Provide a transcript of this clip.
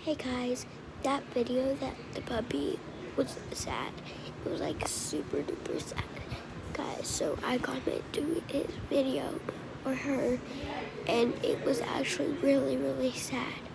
Hey guys, that video that the puppy was sad. It was like super duper sad. Guys, so I commented his video or her, and it was actually really, really sad.